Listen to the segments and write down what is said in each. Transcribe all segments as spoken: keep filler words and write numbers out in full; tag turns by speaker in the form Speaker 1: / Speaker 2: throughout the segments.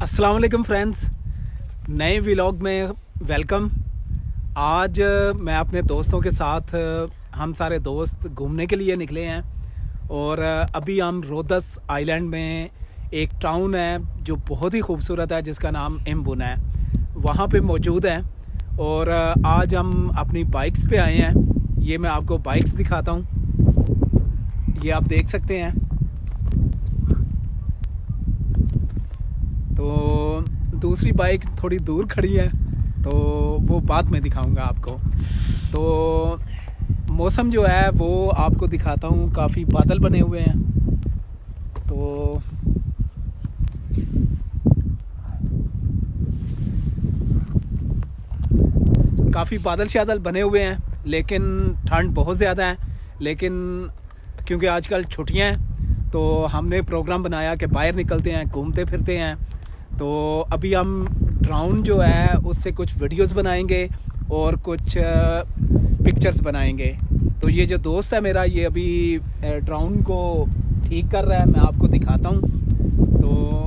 Speaker 1: अस्सलाम वालेकुम फ्रेंड्स, नए व्लॉग में वेलकम। आज मैं अपने दोस्तों के साथ, हम सारे दोस्त घूमने के लिए निकले हैं और अभी हम रोदस आइलैंड में एक टाउन है जो बहुत ही खूबसूरत है जिसका नाम एम्बुन है, वहाँ पे मौजूद है। और आज हम अपनी बाइक्स पे आए हैं। ये मैं आपको बाइक्स दिखाता हूँ, ये आप देख सकते हैं। तो दूसरी बाइक थोड़ी दूर खड़ी है तो वो बाद में दिखाऊंगा आपको। तो मौसम जो है वो आपको दिखाता हूँ, काफ़ी बादल बने हुए हैं। तो काफ़ी बादल शादल बने हुए हैं, लेकिन ठंड बहुत ज़्यादा है। लेकिन क्योंकि आजकल छुट्टियां हैं तो हमने प्रोग्राम बनाया कि बाहर निकलते हैं, घूमते फिरते हैं। तो अभी हम ड्रोन जो है उससे कुछ वीडियोस बनाएंगे और कुछ पिक्चर्स बनाएंगे। तो ये जो दोस्त है मेरा, ये अभी ड्रोन को ठीक कर रहा है, मैं आपको दिखाता हूँ। तो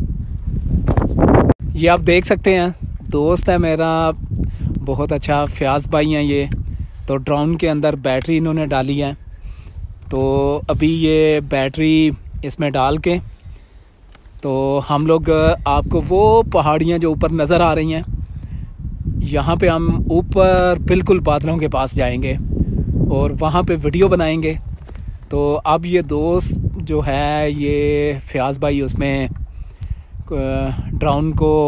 Speaker 1: ये आप देख सकते हैं, दोस्त है मेरा, बहुत अच्छा फयाज भाई हैं ये। तो ड्रोन के अंदर बैटरी इन्होंने डाली है। तो अभी ये बैटरी इसमें डाल के तो हम लोग आपको वो पहाड़ियाँ जो ऊपर नज़र आ रही हैं, यहाँ पे हम ऊपर बिल्कुल बादलों के पास जाएंगे और वहाँ पे वीडियो बनाएंगे। तो अब ये दोस्त जो है, ये फयाज भाई, उसमें ड्रोन को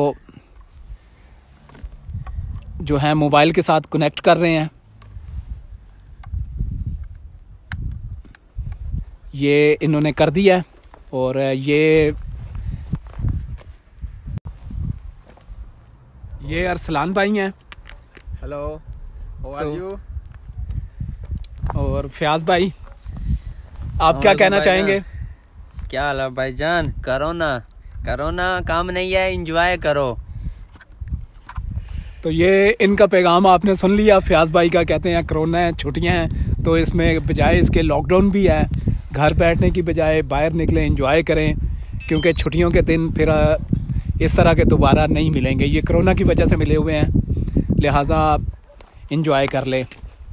Speaker 1: जो है मोबाइल के साथ कनेक्ट कर रहे हैं। ये इन्होंने कर दिया है। और ये ये अरसलान भाई हैं।
Speaker 2: Hello, how are you?
Speaker 1: और फयाज भाई, आप क्या कहना चाहेंगे?
Speaker 2: क्या हाल है भाईजान? करो ना, करो ना, काम नहीं है, एंजॉय करो।
Speaker 1: तो ये इनका पैगाम आपने सुन लिया। फयाज भाई का कहते हैं कोरोना है, छुट्टियां हैं, तो इसमें बजाय इसके लॉकडाउन भी है। घर बैठने की बजाय बाहर निकलें, एंजॉय करें, क्योंकि छुट्टियों के दिन फिर इस तरह के दोबारा नहीं मिलेंगे। ये कोरोना की वजह से मिले हुए हैं, लिहाजा एंजॉय कर ले।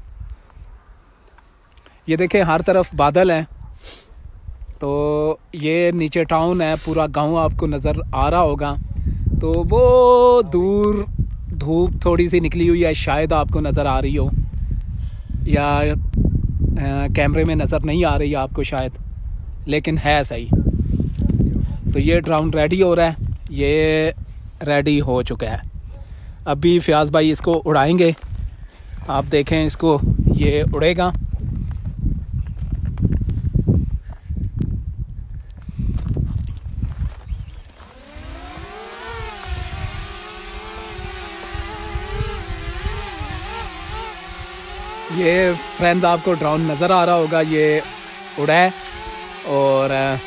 Speaker 1: ये देखें, हर तरफ बादल हैं। तो ये नीचे टाउन है, पूरा गांव आपको नज़र आ रहा होगा। तो वो दूर धूप थोड़ी सी निकली हुई है, शायद आपको नज़र आ रही हो, या आ, कैमरे में नज़र नहीं आ रही आपको शायद, लेकिन है सही। तो ये ड्रोन रेडी हो रहा है, ये रेडी हो चुका है। अभी फयाज भाई इसको उड़ाएंगे, आप देखें इसको, ये उड़ेगा। ये फ्रेंड्स आपको ड्रोन नज़र आ रहा होगा, ये उड़ा है। और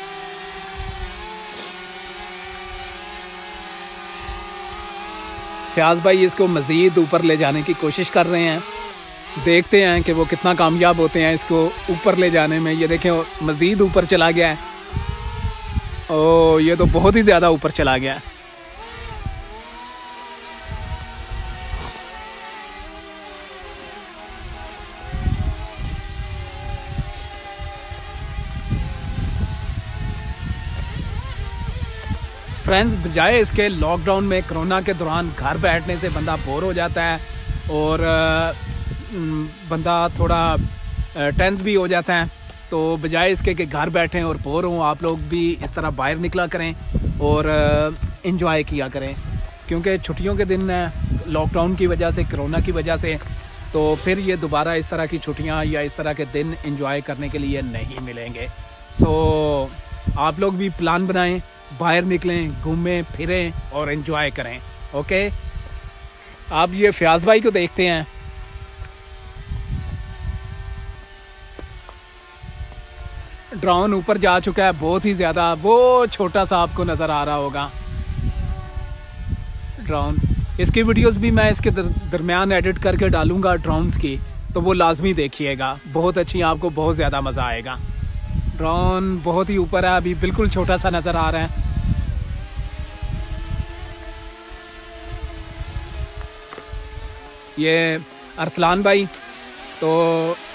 Speaker 1: फयाज भाई इसको मज़ीद ऊपर ले जाने की कोशिश कर रहे हैं। देखते हैं कि वो कितना कामयाब होते हैं इसको ऊपर ले जाने में। ये देखें, मज़ीद ऊपर चला गया है। ओ, ये तो बहुत ही ज़्यादा ऊपर चला गया है। फ्रेंड्स, बजाय इसके लॉकडाउन में, कोरोना के दौरान घर बैठने से बंदा बोर हो जाता है और बंदा थोड़ा टेंस भी हो जाता है। तो बजाय इसके कि घर बैठें और बोर हों, आप लोग भी इस तरह बाहर निकला करें और इन्जॉय किया करें। क्योंकि छुट्टियों के दिन लॉकडाउन की वजह से, कोरोना की वजह से, तो फिर ये दोबारा इस तरह की छुट्टियां या इस तरह के दिन इन्जॉय करने के लिए नहीं मिलेंगे। सो आप लोग भी प्लान बनाएं, बाहर निकलें, घूमें फिरें और एंजॉय करें। ओके, आप ये फयाज भाई को देखते हैं। ड्रोन ऊपर जा चुका है बहुत ही ज़्यादा, वो छोटा सा आपको नज़र आ रहा होगा ड्रोन। इसकी वीडियोस भी मैं इसके दर, दरमियान एडिट करके डालूंगा ड्रोन्स की, तो वो लाजमी देखिएगा, बहुत अच्छी, आपको बहुत ज़्यादा मज़ा आएगा। ड्रोन बहुत ही ऊपर है, अभी बिल्कुल छोटा सा नज़र आ रहा है। ये अरसलान भाई। तो